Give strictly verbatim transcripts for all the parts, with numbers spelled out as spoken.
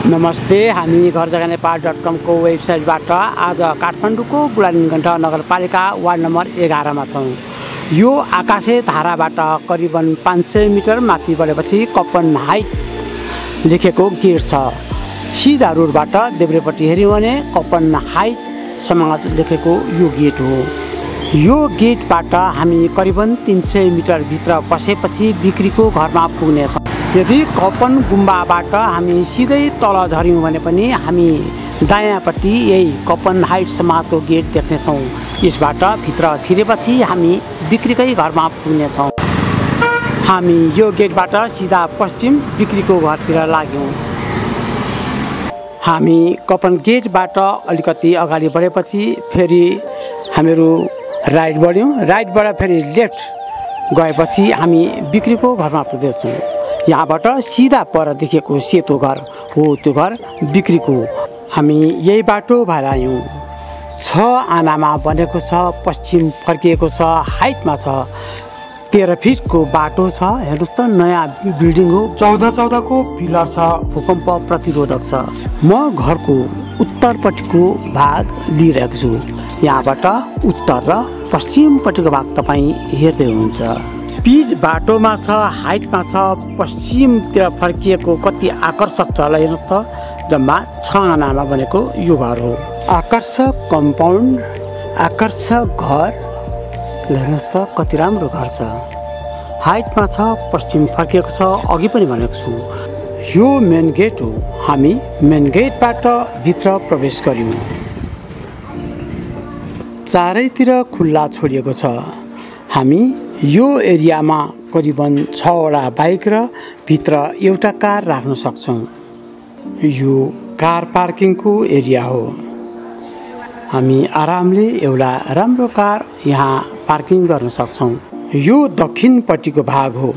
नमस्ते, हामी घर जग्गा नेपाल डट कम को वेबसाइटबाट आज काठमाडौँको बुढालिङ्गण्ठ नगरपालिका वार्ड नम्बर एघारमा छौँ। यो आकाशे धाराबाट करिबन पाँच सय मिटर माथि बढेपछि कपन हाइट लेखेको गेट छ। सिधा रोडबाट देब्रेपट्टि हेऱ्यौँ भने कपन हाइट समाज लेखेको यो गेट हो। यो गेटबाट हामी करिबन तीन सय मिटर भित्र पसेपछि बिक्रीको घरमा पुग्नेछौँ। यदि कपन गुम्बाबाट हामी सिधै तल झऱ्यौँ भने पनि हामी दायाँपट्टि यही कपन हाइट समाजको गेट देख्नेछौँ। यसबाट भित्र छिरेपछि हामी बिक्रीकै घरमा पुग्नेछौँ। हामी यो गेटबाट सिधा पश्चिम बिक्रीको घरतिर लाग्यौँ। हामी कपन गेटबाट अलिकति अगाडि बढेपछि फेरि हामीहरू राइट बढ्यौँ। राइटबाट फेरि लेफ्ट गएपछि हामी बिक्रीको घरमा पुग्दैछौँ। यहाँबाट सिधा पर देखेको सेतो घर हो, त्यो घर बिक्रीको। हामी यही बाटो भएर आयौँ। छ आनामा बनेको छ, पश्चिम फर्किएको छ, हाइटमा छ, तेह्र फिटको बाटो छ। हेर्नुहोस् त, नयाँ बिल्डिङ हो। चौध चौधको पिलर छ, भूकम्प प्रतिरोधक छ। म घरको उत्तरपट्टिको भाग लिइरहेको छु। यहाँबाट उत्तर र पश्चिमपट्टिको भाग तपाईँ हेर्दै हुनुहुन्छ। पिच बाटोमा छ, हाइटमा छ, पश्चिमतिर फर्किएको कति आकर्षक छ। ल हेर्नुहोस् त, जम्मा छ आनामा बनेको यो घर हो। आकर्षक कम्पाउन्ड, आकर्षक घर। ल हेर्नुहोस् त, कति राम्रो घर छ। हाइटमा छ, पश्चिम फर्किएको छ, अघि पनि भनेको छु। यो मेन गेट हो। हामी मेन गेटबाट भित्र प्रवेश गर्यौँ। चारैतिर खुल्ला छोडिएको छ। हामी यो एरियामा करिबन छवटा बाइक र भित्र एउटा कार राख्न सक्छौँ। यो कार पार्किङको एरिया हो। हामी आरामले एउटा राम्रो कार यहाँ पार्किङ गर्न सक्छौँ। यो दक्षिणपट्टिको भाग हो।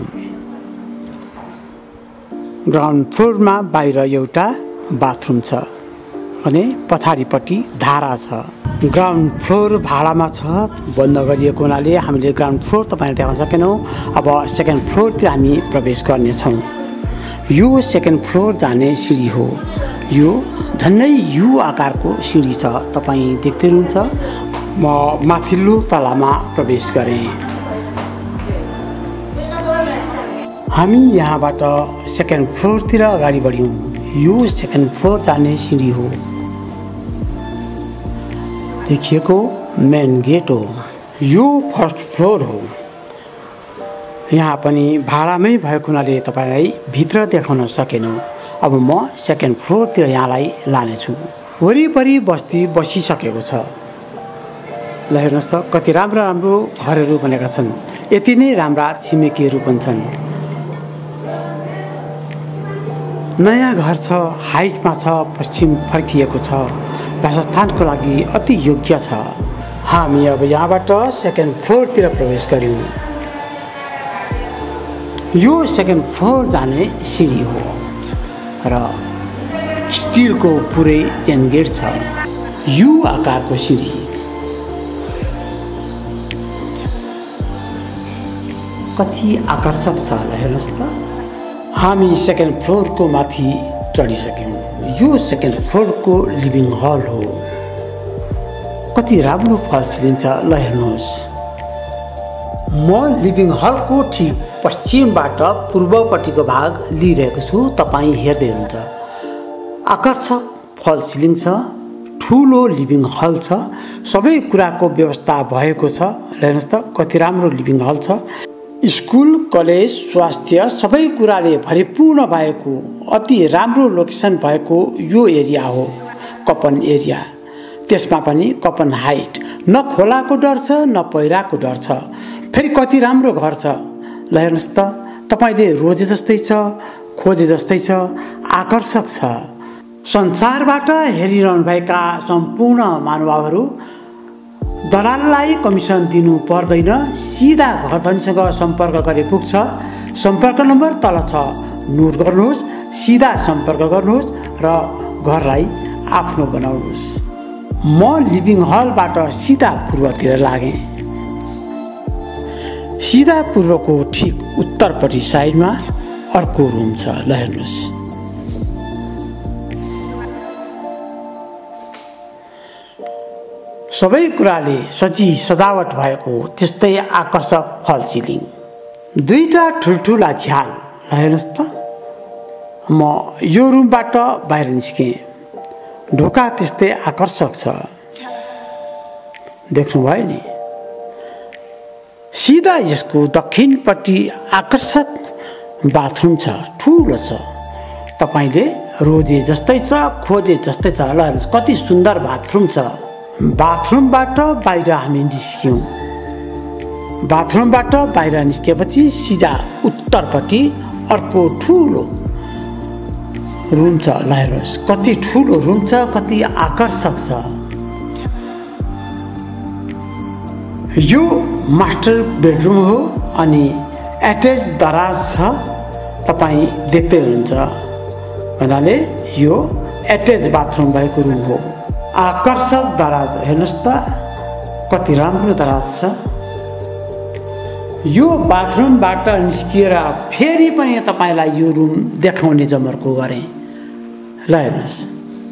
ग्राउन्ड फ्लोरमा बाहिर एउटा बाथरुम छ भने पछाडिपट्टि धारा छ। ग्राउन्ड फ्लोर भाडामा छ, बन्द गरिएको हुनाले हामीले ग्राउन्ड फ्लोर तपाईँलाई देखाउन सकेनौँ। अब सेकेन्ड फ्लोरतिर हामी प्रवेश गर्नेछौँ। यो सेकेन्ड फ्लोर जाने सिँढी हो। यो झन्डै यु आकारको सिँढी छ, तपाईँ देख्दै हुनुहुन्छ। म माथिल्लो तलामा प्रवेश गरेँ। हामी यहाँबाट सेकेन्ड फ्लोरतिर अगाडि बढ्यौँ। यो सेकेन्ड फ्लोर जाने सिँढी हो। देखिएको मेन गेट हो। यो फर्स्ट फ्लोर हो। यहाँ पनि भाडामै भएको हुनाले तपाईँलाई भित्र देखाउन सकेनौँ। अब म सेकेन्ड फ्लोरतिर यहाँलाई लानेछु। वरिपरि बस्ती बसिसकेको छ। ल हेर्नुहोस् त, कति राम्रो राम्रो घरहरू बनेका छन्। यति नै राम्रा छिमेकीहरू पनि छन्। नयाँ घर छ, हाइटमा छ, पश्चिम फर्किएको छ, वासस्थानको लागि अति योग्य छ। हामी अब यहाँबाट सेकेन्ड फ्लोरतिर प्रवेश गर्यौँ। यो सेकेन्ड फ्लोर जाने सिँढी हो र स्टिलको पुरै चेन गेट छ। यु आकारको सिँढी। कति आकर्षक छ। ल हेर्नुहोस् त, हामी सेकेन्ड फ्लोरको माथि चढिसक्यौँ। यो सेकेन्ड फ्लोरको लिभिङ हल हो। कति राम्रो फल्स लिन्छ। ल हेर्नुहोस्, म लिभिङ हलको ठिक पश्चिमबाट पूर्वपट्टिको भाग लिइरहेको छु। तपाईँ हेर्दै हुनुहुन्छ। आकर्षक फल सिलिङ छ, ठुलो लिभिङ हल छ, सबै कुराको व्यवस्था भएको छ। हेर्नुहोस् त, कति राम्रो लिभिङ हल छ। स्कुल, कलेज, स्वास्थ्य सबै कुराले भरिपूर्ण भएको अति राम्रो लोकेसन भएको यो एरिया हो, कपन एरिया। त्यसमा पनि कपन हाइट। न खोलाको डर छ, न पहिराको डर छ। फेरि कति राम्रो घर छ। ल हेर्नुहोस् त, तपाईँले रोजे जस्तै छ, खोजे जस्तै छ, आकर्षक छ। संसारबाट हेरिरहनुभएका सम्पूर्ण महानुभावहरू दलाललाई कमिसन दिनु पर्दैन। सिधा घर धनीसँग सम्पर्क गरे पुग्छ। सम्पर्क नम्बर तल छ, नोट गर्नुहोस्, सिधा सम्पर्क गर्नुहोस् र घरलाई आफ्नो बनाउनुहोस्। म लिभिङ हलबाट सिधा पूर्वतिर लागेँ। सिधा पूर्वको ठिक उत्तरपट्टि साइडमा अर्को रुम छ। ल हेर्नुहोस्, सबै कुराले सजी सजावट भएको त्यस्तै आकर्षक फल सिलिङ। दुईटा ठुल्ठुला झ्याल। हेर्नुहोस् त, म यो रुमबाट बाहिर निस्केँ। ढोका त्यस्तै आकर्षक छ, देख्नुभयो नि। सिधा यसको दक्षिणपट्टि आकर्षक बाथरुम छ, ठुलो छ। तपाईँले रोजे जस्तै छ, खोजे जस्तै छ। ल हेर्नुहोस् कति सुन्दर बाथरुम छ। बाथरुमबाट बाहिर हामी निस्क्यौँ। बाथरुमबाट बाहिर निस्केपछि सिधा उत्तरपट्टि अर्को ठुलो रुम छ। ल हेर्नुहोस् कति ठुलो रुम छ, कति आकर्षक छ। यो मास्टर बेडरुम हो अनि एट्याच दराज छ। तपाईँ देख्दै हुनुहुन्छ भन्नाले यो एट्याच बाथरुम भएको रुम हो। आकर्षक दराज हेर्नुहोस् त, कति राम्रो दराज छ। यो बाथरुमबाट निस्किएर फेरि पनि तपाईँलाई यो रुम देखाउने जमर्को गरेँ। ल हेर्नुहोस्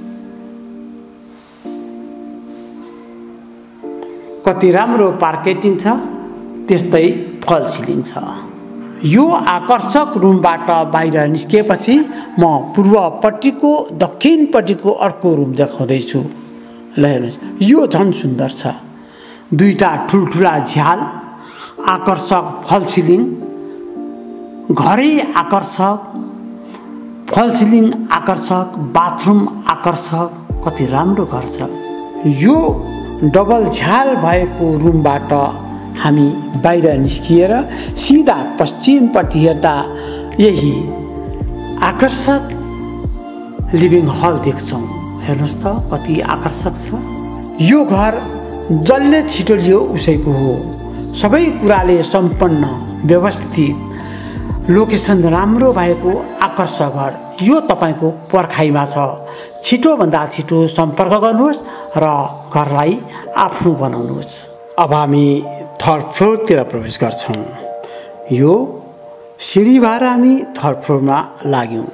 कति राम्रो पार्केटिङ छ, त्यस्तै फल सिलिङ छ। यो आकर्षक रुमबाट बाहिर निस्किएपछि म पूर्वपट्टिको दक्षिणपट्टिको अर्को रुम देखाउँदैछु। ल हेर्नुहोस् यो झन् सुन्दर छ। दुईटा ठुल्ठुला झ्याल, आकर्षक फल सिलिङ, घरै आकर्षक, फल सिलिङ आकर्षक, बाथरुम आकर्षक। कति राम्रो घर छ। यो डबल झ्याल भएको रुमबाट हामी बाहिर निस्किएर सिधा पश्चिमपट्टि हेर्दा यही आकर्षक लिभिङ हल देख्छौँ। हेर्नुहोस् त कति आकर्षक छ। यो घर जसले छिटो लियो उसैको हो। सबै कुराले सम्पन्न, व्यवस्थित, लोकेसन राम्रो भएको आकर्षक घर। यो तपाईँको पर्खाइमा छ। छिटोभन्दा छिटो सम्पर्क गर्नुहोस् र घरलाई आफ्नो बनाउनुहोस्। अब हामी थर्ड फ्लोरतिर प्रवेश गर्छौँ। यो सिँढी भएर हामी थर्ड फ्लोरमा लाग्यौँ।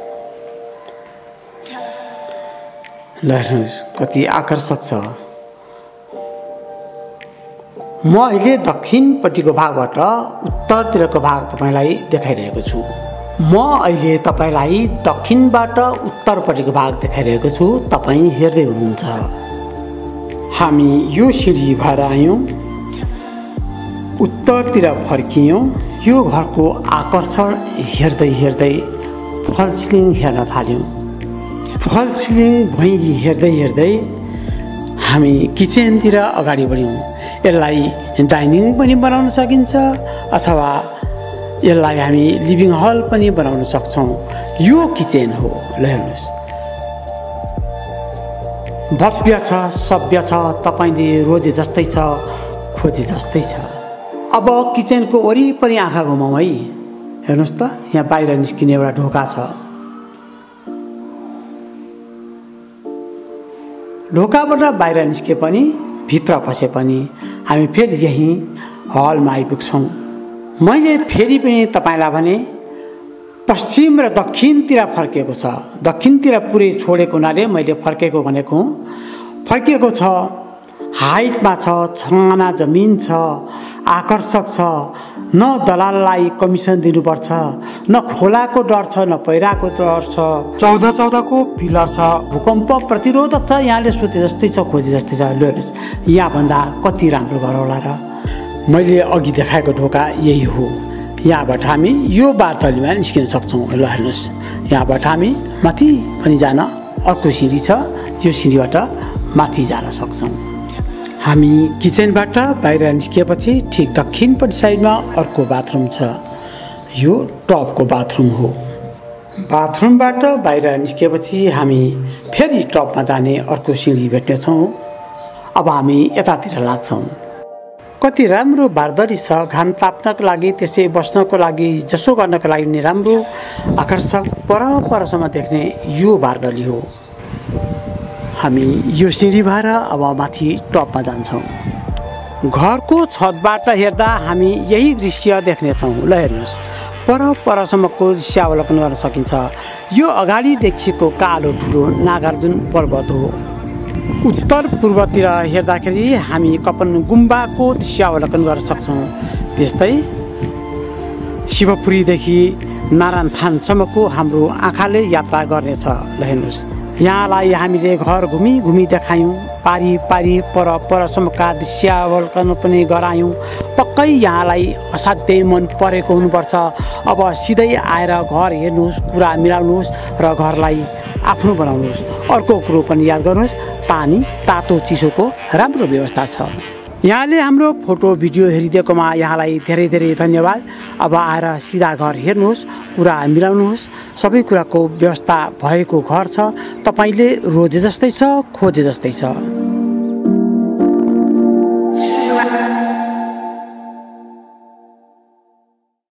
ल हेर्नुहोस् कति आकर्षक छ। म अहिले दक्षिणपट्टिको भागबाट उत्तरतिरको भाग तपाईँलाई देखाइरहेको छु। म अहिले तपाईँलाई दक्षिणबाट उत्तरपट्टिको भाग देखाइरहेको छु। तपाईँ हेर्दै हुनुहुन्छ। हामी यो सिँढी भएर आयौँ, उत्तरतिर फर्कियौँ। यो घरको आकर्षण हेर्दै हेर्दै फल सिलिङ हेर्न थाल्यौँ। फल सिलिङ भुइँ हेर्दै हेर्दै हामी किचनतिर अगाडि बढ्यौँ। यसलाई डाइनिङ पनि बनाउन सकिन्छ अथवा यसलाई हामी लिभिङ हल पनि बनाउन सक्छौँ। यो किचन हो। ल हेर्नुहोस् भव्य छ, सभ्य छ। तपाईँले रोजे जस्तै छ, खोजे जस्तै छ। अब किचनको वरिपरि आँखा घुमाउँ है। हेर्नुहोस् त यहाँ बाहिर निस्किने एउटा ढोका छ। ढोकाबाट बाहिर निस्के पनि भित्र पसे पनि हामी फेरि यही हलमा आइपुग्छौँ। मैले फेरि पनि तपाईँलाई भने पश्चिम र दक्षिणतिर फर्केको छ। दक्षिणतिर पुरै छोडेको हुनाले मैले फर्केको भनेको फर्केको छ। हाइटमा छ, छाना जमिन छ, आकर्षक छ। न दलाललाई कमिसन दिनुपर्छ, न खोलाको डर छ, न पहिराको डर छ। चौध चौधको पिलर छ, भूकम्प प्रतिरोधक छ। यहाँले सोचे जस्तै छ, खोजे जस्तै छ। हेर्नुहोस् यहाँभन्दा कति राम्रो घर होला र। मैले अघि देखाएको ढोका यही हो। यहाँबाट हामी यो बारतलीमा निस्किन सक्छौँ। ल हेर्नुहोस् यहाँबाट हामी माथि पनि जान अर्को सिँढी छ। यो सिँढीबाट माथि जान सक्छौँ। हामी किचनबाट बाहिर निस्किएपछि ठिक दक्षिणपट्टि साइडमा अर्को बाथरुम छ। यो टपको बाथरुम हो। बाथरुमबाट बाहिर निस्किएपछि हामी फेरि टपमा जाने अर्को सिँढी भेट्नेछौँ। अब हामी यतातिर लाग्छौँ। कति राम्रो बारदरी छ। घाम ताप्नको लागि, त्यसै बस्नको लागि, जसो गर्नको लागि नि राम्रो आकर्षक पर परसम्म देख्ने यो बारदली हो। हामी यो सिँढी भएर अब माथि टपमा जान्छौँ। घरको छतबाट हेर्दा हामी यही दृश्य देख्नेछौँ। ल हेर्नुहोस् पर परसम्मको दृश्य अवलोकन गर्न सकिन्छ। यो अगाडि देखिएको कालो ठुलो नागार्जुन पर्वत हो। उत्तर पूर्वतिर हेर्दाखेरि हामी कपन गुम्बाको दृश्य अवलोकन गर्न सक्छौँ। त्यस्तै शिवपुरीदेखि नारायण थानसम्मको हाम्रो आँखाले यात्रा गर्नेछ। ल हेर्नुहोस्, यहाँलाई हामीले घर घुमी घुमी देखायौँ, पारी पारी पर परसम्मका दृश्य अवलोकन पनि गरायौँ। पक्कै यहाँलाई असाध्यै मन परेको हुनुपर्छ। अब सिधै आएर घर हेर्नुहोस्, कुरा मिलाउनुहोस् र घरलाई आफ्नो बनाउनुहोस्। अर्को कुरो पनि याद गर्नुहोस्, पानी तातो चिसोको राम्रो व्यवस्था छ। यहाँले हाम्रो फोटो भिडियो हेरिदिएकोमा यहाँलाई धेरै धेरै धन्यवाद। अब आएर सिधा घर हेर्नुहोस्, कुरा मिलाउनुहोस्। सबै कुराको व्यवस्था भएको घर छ। तपाईँले रोजे जस्तै छ, खोजे जस्तै छ।